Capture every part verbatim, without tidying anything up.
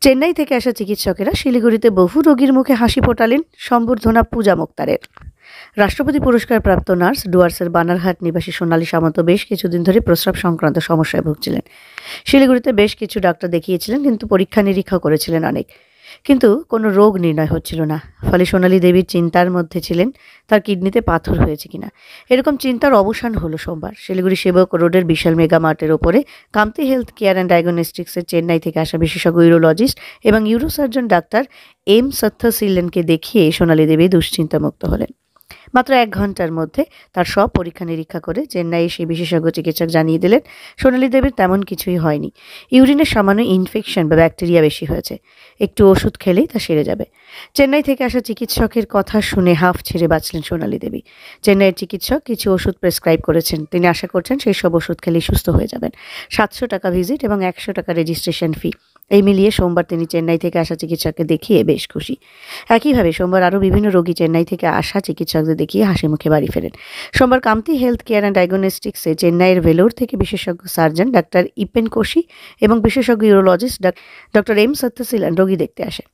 চেন্নাই থেকে আসা চিকিৎসকেরা শিলিগুড়িতে বহু রোগীর মুখে হাসি ফোটালেন সম্বর্ধনা পূজা মুক্তারের। রাষ্ট্রপতি পুরস্কার প্রাপ্ত নার্স ডুয়ার্সের বানারহাট নিবাসী সোনালী সামন্ত বেশ কিছুদিন ধরে প্রস্রাব সংক্রান্ত সমস্যায় ভুগছিলেন। শিলিগুড়িতে বেশ কিছু ডাক্তার দেখিয়েছিলেন, কিন্তু পরীক্ষা নিরীক্ষা করেছিলেন অনেক, কিন্তু কোনো রোগ নির্ণয় হচ্ছিল না। ফলে সোনালী দেবীর চিন্তার মধ্যে ছিলেন তার কিডনিতে পাথর হয়েছে কিনা। এরকম চিন্তার অবসান হলো সোমবার শিলিগুড়ি সেবক রোডের বিশাল মেগা মার্টের ওপরে কামতি হেলথ কেয়ার অ্যান্ড ডায়াগনস্টিক্সের চেন্নাই থেকে আসা বিশেষজ্ঞ ইউরোলজিস্ট এবং ইউরোসার্জন ডাক্তার এম সত্যশীলনকে দেখিয়ে সোনালী দেবী দুশ্চিন্তামুক্ত হলেন। মাত্র এক ঘন্টার মধ্যে তার সব পরীক্ষা নিরীক্ষা করে চেন্নাইয়ে সেই বিশেষজ্ঞ চিকিৎসক জানিয়ে দিলেন সোনালী দেবীর তেমন কিছুই হয়নি। ইউরিনের সামান্য ইনফেকশন বা ব্যাকটেরিয়া বেশি হয়েছে, একটু ওষুধ খেলেই তা সেরে যাবে। চেন্নাই থেকে আসা চিকিৎসকের কথা শুনে হাঁফ ছেড়ে বাঁচলেন সোনালী দেবী। চেন্নাইয়ের চিকিৎসক কিছু ওষুধ প্রেসক্রাইব করেছেন, তিনি আশা করছেন সেই সব ওষুধ খেলেই সুস্থ হয়ে যাবেন। সাতশো টাকা ভিজিট এবং একশো টাকা রেজিস্ট্রেশন ফি, এই মিলিয়ে সোমবার তিনি চেন্নাই থেকে আসা চিকিৎসককে দেখিয়ে বেশ খুশি। একইভাবে সোমবার আরও বিভিন্ন রোগী চেন্নাই থেকে আসা চিকিৎসকদের দেখিয়ে হাসি মুখে বাড়ি ফেরেন। সোমবার কামতি হেলথ কেয়ার অ্যান্ড ডায়াগনস্টিক্সে চেন্নাইয়ের ভেলোর থেকে বিশেষজ্ঞ সার্জন ডাক্তার ইপেন কোশি এবং বিশেষজ্ঞ ইউরোলজিস্ট ডক্টর এম সত্যশীলন রোগী দেখতে আসেন।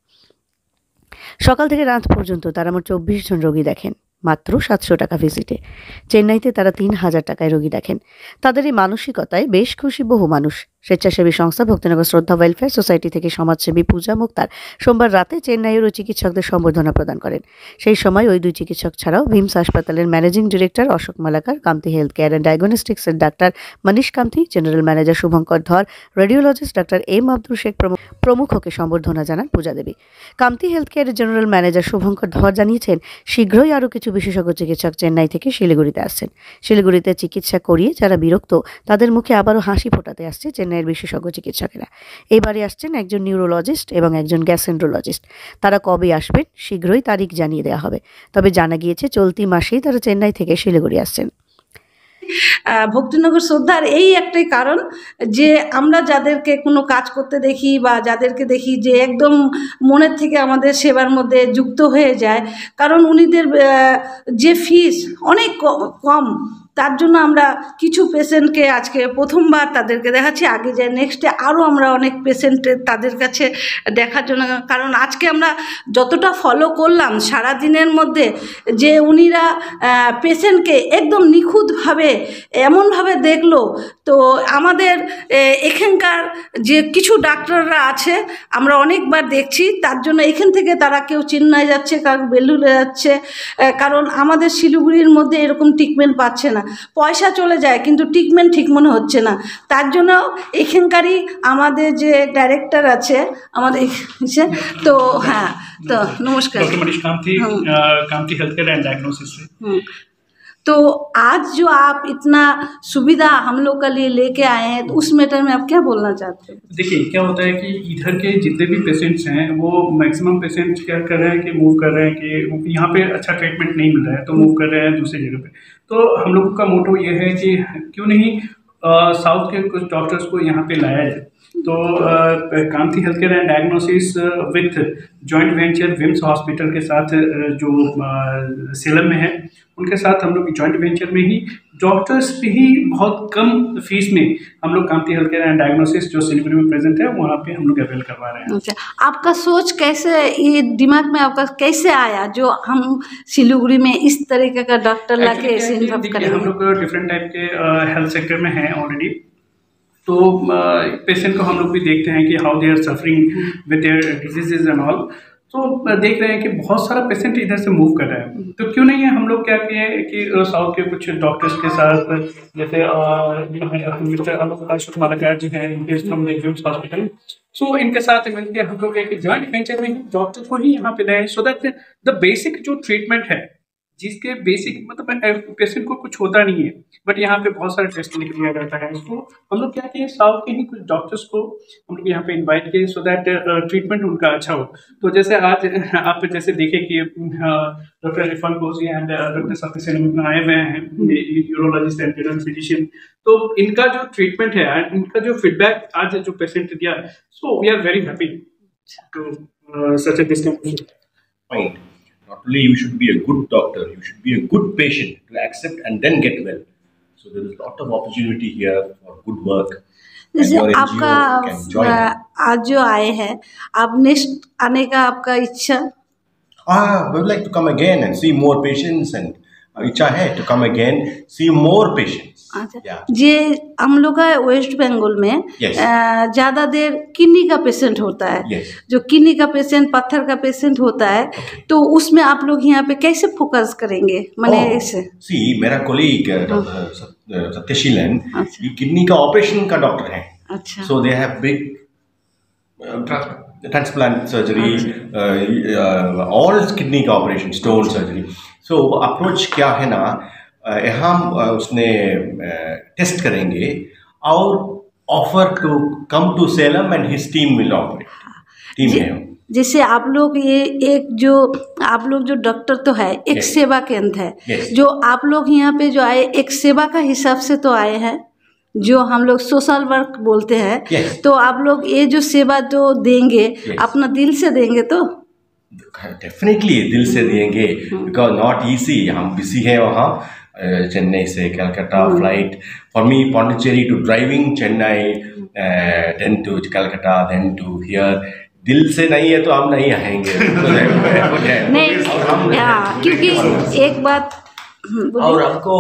সকাল থেকে রাত পর্যন্ত তারা মোট চব্বিশ জন রোগী দেখেন, মাত্র সাতশো টাকা ভিজিটে। চেন্নাইতে তারা তিন হাজার টাকায় রোগী দেখেন। তাদের এই মানসিকতায় বেশ খুশি বহু মানুষ। স্বেচ্ছাসেবী সংস্থা ভক্তিনগর শ্রদ্ধা ওয়েলফেয়ার সোসাইটি থেকে সমাজসেবী পূজা মুক্তার সোমবার রাতে চেন্নাইয়ের ওই চিকিৎসকদের সম্বর্ধনা প্রদান করেন। সেই সময় ওই দুই চিকিৎসক ছাড়াও ভিমস হাসপাতালের managing director Ashok Malakar, Kamti health care and ডায়াগনস্টিক্সের ডাক্তার Manish Kamti, general manager Shubhankar Dhar, radiologist ডাক্তার এম আব্দুল শেখ প্রমুখকে সম্বর্ধনা জানান পূজা দেবী। কামতি হেলথ কেয়ারের জেনারেল ম্যানেজার শুভঙ্কর ধর জানিয়েছেন শীঘ্রই আরও কিছু বিশেষজ্ঞ চিকিৎসক চেন্নাই থেকে শিলিগুড়িতে আসছেন। শিলিগুড়িতে চিকিৎসা করিয়ে যারা বিরক্ত তাদের মুখে আবারও হাসি ফোটাতে আসছে চেন্নাইয়ের বিশেষজ্ঞ চিকিৎসকেরা। এবারে আসছেন একজন নিউরোলজিস্ট এবং একজন গ্যাস্ট্রোন্ট্রোলজিস্ট। তারা কবে আসবেন শীঘ্রই তারিখ জানিয়ে দেওয়া হবে। তবে জানা গিয়েছে চলতি মাসেই তারা চেন্নাই থেকে শিলিগুড়ি আসছেন। ভক্তিনগর শ্রদ্ধার এই একটাই কারণ যে আমরা যাদেরকে কোনো কাজ করতে দেখি বা যাদেরকে দেখি যে একদম মনের থেকে আমাদের সেবার মধ্যে যুক্ত হয়ে যায়, কারণ উনিদের যে ফিস অনেক কম, তার জন্য আমরা কিছু পেশেন্টকে আজকে প্রথমবার তাদেরকে দেখাচ্ছি। আগে যাই নেক্সটে আরও আমরা অনেক পেশেন্ট তাদের কাছে দেখার জন্য, কারণ আজকে আমরা যতটা ফলো করলাম সারা দিনের মধ্যে যে উনিরা পেশেন্টকে একদম নিখুঁতভাবে এমনভাবে দেখলো। তো আমাদের এখানকার যে কিছু ডাক্তাররা আছে আমরা অনেকবার দেখছি, তার জন্য এখান থেকে তারা কেউ চেন্নাই যাচ্ছে, কারো বেলুড়ে যাচ্ছে, কারণ আমাদের শিলিগুড়ির মধ্যে এরকম ট্রিটমেন্ট পাচ্ছে না। পয়সা চলে যায় কিন্তু ট্রিটমেন্ট ঠিক মনে হচ্ছে না। তার জন্য এখানকারই আমাদের যে ডাইরেক্টর আছে আমাদের, তো হ্যাঁ, তো নমস্কার। Kamti health care and diagnosis से तो आज जो आप इतना सुविधा हम लोग के लिए लेके आए हैं, तो उस मैटर में आप क्या बोलना चाहते हैं? देखिए क्या होता है कि इधर के जितने भी पेशेंट्स हैं वो मैक्सिमम पेशेंट्स क्या कर रहे हैं कि मूव कर रहे हैं कि यहाँ पे अच्छा ट्रीटमेंट नहीं मिल रहा है तो मूव कर रहे हैं दूसरी जगह पे। तो हम लोगों का मोटो ये है कि क्यों नहीं साउथ के कुछ डॉक्टर्स को यहाँ पे लाया जाए। तो Kamti health care and diagnosis with joint venture VIMS hospital के साथ जो सेलम में है उनके साथ हम लोग जॉइंट वेंचर में ही डॉक्टर्स पे ही बहुत कम फीस में हम लोग Kamti health care and diagnosis जो सिलीगुड़ी में प्रेजेंट है वहाँ पे हम लोग अवेल करवा रहे हैं। अच्छा, आपका सोच कैसे, ये दिमाग में आपका कैसे आया जो हम सिलीगुड़ी में इस तरीके का डॉक्टर लाके इन्वॉल्व करें? हम लोग डिफरेंट टाइप के हेल्थ सेक्टर में हैं ऑलरेडी, तो पेशेंट को हम लोग भी देखते हैं कि how they are suffering with their diseases and all. तो देख रहे हैं कि बहुत सारा पेशेंट इधर से मूव कर रहा है, तो क्यों नहीं है हम लोग क्या किए कि साउथ के कुछ डॉक्टर्स के साथ, जैसे मिस्टर अशोक मालाकार जी हैं हॉस्पिटल, सो इनके साथ मिलकर हम लोग एक जॉइंट वेंचर में डॉक्टर को ही यहाँ पे लाए, सो दैट द बेसिक जो ट्रीटमेंट है जिसके बेसिक मतलब पेशेंट को कुछ होता नहीं है बट यहाँ पे बहुत सारे टेस्ट लिया जाता है, तो हम लोग क्या किए साउथ के ही कुछ डॉक्टर्स को हम लोग यहाँ पे इनवाइट किए सो दैट ट्रीटमेंट उनका अच्छा हो। तो जैसे आज आप जैसे देखे कि doctor Irfan Kosi and doctor Satyasen आए हुए हैं, यूरोलॉजिस्ट एंड जनरल फिजिशियन, तो इनका जो ट्रीटमेंट है, इनका जो फीडबैक आज जो पेशेंट दिया, so we are very happy to such a distance point. Not only you should be a good doctor, you should be a good patient to accept and then get well. So there is a lot of opportunity here for good work. and जैसे your N G आपका O can join. Uh, आज जो आए हैं, आप next आने का आपका इच्छा? Ah, we would like to come again and see more patients, and uh, इच्छा है to come again, see more patients. अच्छा, Yeah. ये हम लोग का वेस्ट बंगाल में Yes. अ, ज़्यादा देर किडनी का पेशेंट होता है। Yes. जो किडनी का पेशेंट, पत्थर का पेशेंट होता है, तो उसमें आप लोग यहाँ पे कैसे फोकस करेंगे? माने Oh, ऐसे see, मेरा कोलीग डॉक्टर सत्यशीलन अच्छा। ये किडनी का ऑपरेशन का डॉक्टर है। अच्छा। So they have big uh, transplant surgery, uh, uh, all kidney का operation, stone surgery. So approach क्या है ना, uh, यहाँ uh, उसने टेस्ट करेंगे और offer to come to Salem and his team will operate. Team है। जैसे आप लोग ये एक जो आप लोग जो डॉक्टर तो है, एक Yes. सेवा केंद्र है। Yes. जो आप लोग यहाँ पे जो आए, एक सेवा का हिसाब से तो आए हैं, जो हम लोग सोशल वर्क बोलते हैं। Yes. तो आप लोग ये जो सेवा जो देंगे, Yes. अपना दिल से देंगे तो? डेफिनेटली दिल से देंगे, बिकॉज नॉट इजी। हम बिजी हैं वहाँ, चेन्नई से Calcutta flight, for me Pondicherry to driving Chennai, then to Calcutta, then to here. दिल से नहीं है तो हम नहीं आएंगे। नहीं, और हम या, क्योंकि एक बात और हमको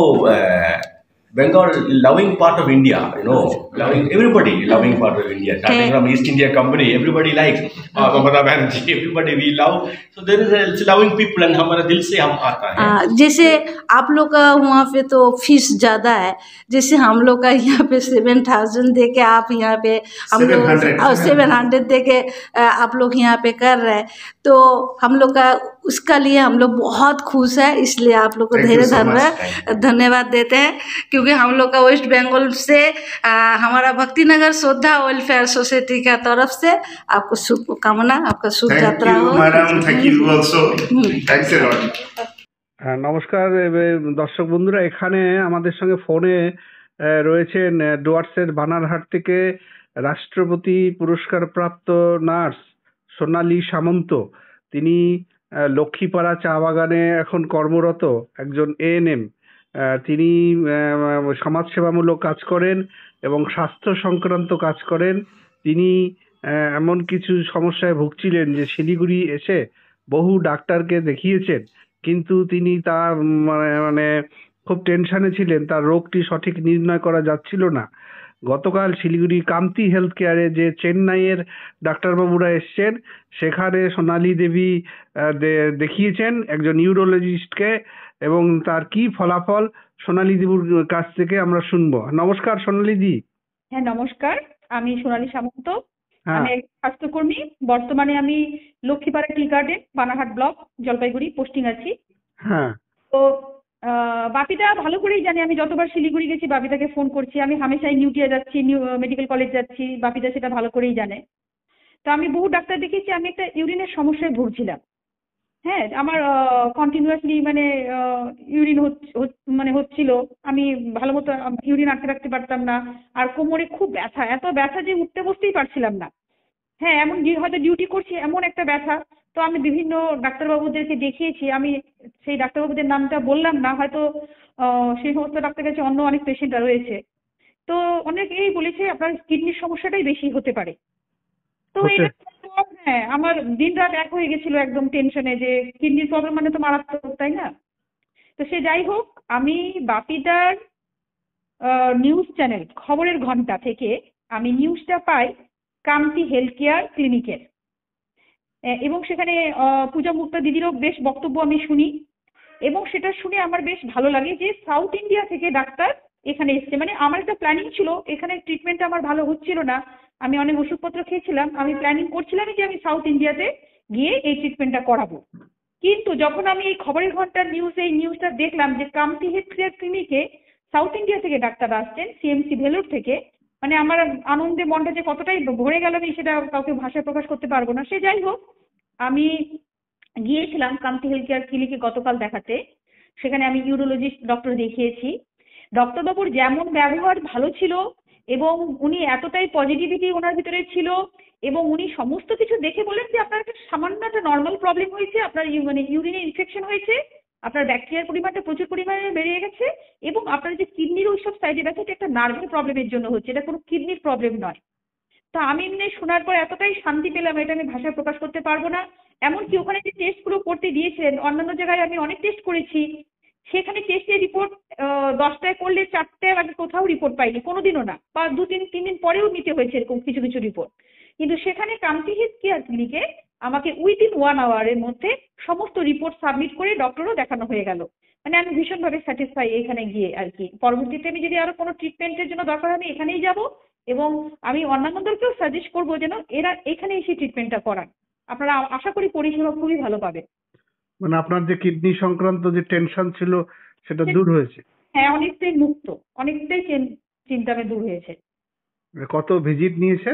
Bengal loving part of India, you know, loving everybody, loving part of India. Starting from East India Company, everybody likes uh, Mamata Banerjee, everybody we love. So there is a it's loving people, and हमारा दिल से हम आता है। आ, जैसे आप लोग का वहाँ पे तो फीस ज़्यादा है, जैसे हम लोग का यहाँ पे सेवन थाउजेंड दे के आप यहाँ पे हम लोग सेवन हंड्रेड दे के आप लोग यहाँ पे कर रहे हैं, तो हम लोग का उसका लिए हम लोग बहुत खुश है। इसलिए आप लोग को ढेर धन्यवाद धन्यवाद देते हैं, क्योंकि हम लोग का वेस्ट बंगाल से आ, हमारा भक्ति नगर श्रद्धा वेलफेयर सोसाइटी का तरफ से आपको शुभकामना, आपका शुभ यात्रा हो। Thank you also. Thanks a lot. হ্যাঁ, নমস্কার এ- দর্শক বন্ধুরা, এখানে আমাদের সঙ্গে ফোনে আহ, রয়েছেন আহ, ডুয়ার্সের বানারহাট থেকে রাষ্ট্রপতি পুরস্কার প্রাপ্ত নার্স সোনালী সামন্ত। তিনি আহ, লক্ষ্মীপাড়া চা বাগানে এখন কর্মরত একজন এএনএম। তিনি আহ, সমাজসেবামূলক কাজ করেন এবং স্বাস্থ্য সংক্রান্ত কাজ করেন। তিনি আহ, এমন কিছু সমস্যায় ভুগছিলেন যে শিলিগুড়ি এসে বহু ডাক্তারকে দেখিয়েছেন, কিন্তু তিনি তার মানে মানে খুব টেনশনে ছিলেন, তার রোগটি সঠিক নির্ণয় করা যাচ্ছিল না। গতকাল শিলিগুড়ি কান্তি হেলথ কেয়ারে যে চেন্নাইয়ের ডাক্তারবাবুরা এসছেন, সেখানে সোনালী দেবী আহ, দে- দেখিয়েছেন একজন ইউরোলজিস্টকে, এবং তার কি ফলাফল সোনালী দেবীর কাছ থেকে আমরা শুনবো। নমস্কার সোনালী দি। হ্যাঁ নমস্কার, আমি সোনালী সামন্ত। হ্যাঁ আমি এক স্বাস্থ্যকর্মী। বর্তমানে আমি Lakshmipara tea garden, Banarhat block, Jalpaiguri posting আছি। হ্যাঁ তো আহ, বাপিদা ভালো করেই জানে, আমি যতবার শিলিগুড়ি গেছি বাপিদাকে ফোন করছি, আমি হামেশাই নিউটিয়া যাচ্ছি, নিউ মেডিকেল কলেজ যাচ্ছি, বাপিদা সেটা ভালো করেই জানে। তো আমি বহু ডাক্তার দেখিয়েছি, আমি একটা ইউরিনের সমস্যায় ভুগছিলাম। হ্যাঁ, আমার কন্টিনিউয়াসলি মানে ইউরিন মানে হচ্ছিল, আমি ভালো মতো ইউরিন আটকে রাখতে পারতাম না, আর কোমরে খুব ব্যথা, এত ব্যথা যে উঠতে বসতেই পারছিলাম না। হ্যাঁ, এমন যে হয়তো ডিউটি করছি এমন একটা ব্যথা। তো আমি বিভিন্ন ডাক্তারবাবুদেরকে দেখিয়েছি, আমি সেই ডাক্তারবাবুদের নামটা বললাম না, হয়তো আহ, সেই সমস্ত ডাক্তারের কাছে অন্য অনেক পেশেন্টরা রয়েছে। তো অনেকেই বলেছে আপনার কিডনির সমস্যাটাই বেশি হতে পারে। তো হতে- এটা হ্যাঁ, আমার দিন রাত এক হয়ে গেছিল একদম টেনশনে, যে কিডনির প্রবলেম মানে তো মারাত্মক, তাই না? তো সে যাই হোক, আমি বাপিদার নিউজ চ্যানেল খবরের ঘন্টা থেকে আমি নিউজটা পাই কান্তি হেলথ কেয়ার ক্লিনিকের, এবং সেখানে আহ, পূজা মুক্তা দিদিরও বেশ বক্তব্য আমি শুনি, এবং সেটা শুনে আমার বেশ ভালো লাগে যে সাউথ ইন্ডিয়া থেকে ডাক্তার এখানে এসছে। মানে আমার একটা প্ল্যানিং ছিল, এখানে ট্রিটমেন্টটা আমার ভালো হচ্ছিল না, আমি অনেক ওষুধপত্র খেয়েছিলাম, আমি প্ল্যানিং করছিলাম যে আমি সাউথ ইন্ডিয়াতে গিয়ে এই ট্রিটমেন্টটা করাবো। কিন্তু যখন আমি এই খবরের ঘন্টার নিউজ এই নিউজটা দেখলাম যে কান্তি হেলথ কেয়ার ক্লিনিকে সাউথ ইন্ডিয়া থেকে ডাক্তার আসছেন, সিএমসি ভেলোর থেকে, মানে আমার আনন্দে মনটা যে কতটাই ভরে গেল আমি সেটা কাউকে ভাষায় প্রকাশ করতে পারবো না। সে যাই হোক, আমি গিয়েছিলাম কান্তি হেলথ কেয়ার ক্লিনিকে গতকাল দেখাতে। সেখানে আমি ইউরোলজিস্ট ডক্টর দেখিয়েছি। ডক্টরবাবুর যেমন ব্যবহার ভালো ছিল, এবং উনি এতটাই পজিটিভিটি ওনার ভিতরে ছিল, এবং উনি সমস্ত কিছু দেখে বললেন যে আপনার একটা সামান্য একটা নর্মাল প্রবলেম হয়েছে, আপনার ইউ- মানে ইউরিনে ইনফেকশন হয়েছে, আপনার ব্যাকটেরিয়ার পরিমাণটা প্রচুর পরিমাণে বেড়ে গেছে এবং আপনার যে কিডনির ওইসব সাইডে ব্যথা এটা একটা নার্ভের প্রবলেমের জন্য হচ্ছে, এটা কোনো কিডনির প্রবলেম নয়। তা আমি এমনি শোনার পর এতটাই শান্তি পেলাম, এটা আমি ভাষায় প্রকাশ করতে পারবো না। এমনকি ওখানে যে টেস্টগুলো করতে দিয়েছিলেন, অন্যান্য জায়গায় আমি অনেক টেস্ট করেছি, সেখানে টেস্টের রিপোর্ট দশটায় করলে চারটায় আমি কোথাও রিপোর্ট পাইনি, কোনোদিনও না, বা দু তিন তিন দিন পরেও নিতে হয়েছে এরকম কিছু কিছু রিপোর্ট। কিন্তু সেখানে কান্তি হেলথ কেয়ার ক্লিনিকে আমাকে উইদিন ওয়ান আওয়ারের মধ্যে সমস্ত রিপোর্ট সাবমিট করে ডক্টরও দেখানো হয়ে গেল। মানে আমি ভীষণভাবে স্যাটিসফাই এখানে গিয়ে আর কি। পরবর্তীতে আমি যদি আরো কোনো ট্রিটমেন্টের জন্য দরকার হয় আমি এখানেই যাব, এবং আমি অন্যান্যদেরকেও সাজেস্ট করবো যেন এরা এখানে এসে ট্রিটমেন্টটা করান। আপনারা আশা করি পরিষেবা খুবই ভালো পাবেন। মানে আপনার যে কিডনি সংক্রান্ত যে টেনশন ছিল সেটা দূর হয়েছে? হ্যাঁ, অনেকটাই মুক্ত, অনেকটাই চিন- চিন্তা আমার দূর হয়েছে। কত ভিজিট নিয়েছে?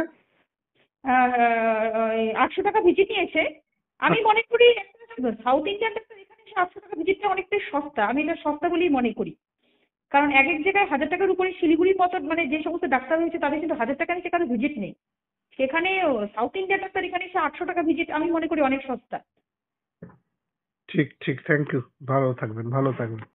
আটশো টাকা ভিজিট নিয়েছে। আমি মনে করি সাউথ ইন্ডিয়ান ডাক্তার এখানে এসে আটশো টাকা ভিজিটটা অনেকটাই সস্তা, আমি এটা সস্তা বলেই মনে করি। কারণ এক এক জায়গায় হাজার টাকার উপরে শিলিগুড়ির মতো মানে যে সমস্ত ডাক্তার হয়েছে তাদের কিন্তু হাজার টাকা নিচে কারো ভিজিট নেই। সেখানে সাউথ ইন্ডিয়ান ডাক্তার এখানে এসে আটশো টাকা ভিজিট আমি মনে করি অনেক সস্তা। ঠিক ঠিক, থ্যাংক ইউ, ভালো থাকবেন, ভালো থাকবেন।